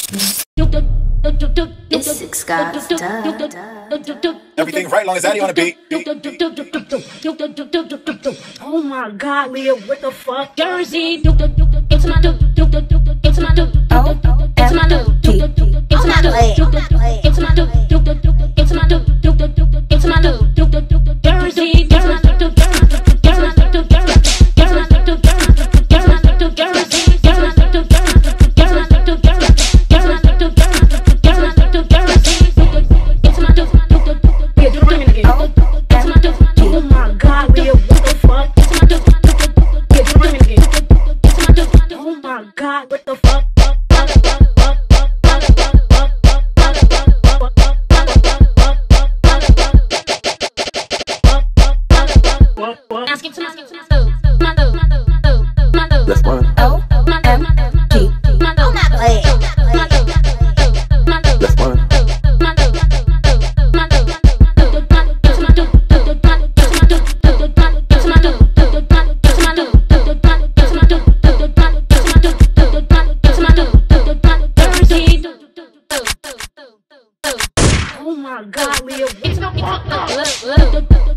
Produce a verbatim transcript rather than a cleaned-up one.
It's six guys. Everything right long as Addy on the beat. Oh my God, Leah, what the fuck? Jersey, it's my do, it's my do, it's my do, it's my do, it's my do, it's my do, it's my do, it's my do, Jersey, it's my do, it's my do, it's my do, it's my do, it's my do, Jersey, it's my do, it's my do, it's my do, it's my do, Jersey, it's my do, Yeah, do the ringing again. it's my do, Oh my God, Leah, what the fuck? it's my do, Yeah, do the ringing again. it's my do, Oh my God, what the fuck? Ask him to my do, my do, my do, my do, Let's run. my do, my do, my do, my do, my do, Let's run. my do, my do, it's my do, it's my do, it's my do, it's my do, it's my do, it's my do, Jersey. Oh my God, Leah, what It's the no, fuck? it's no,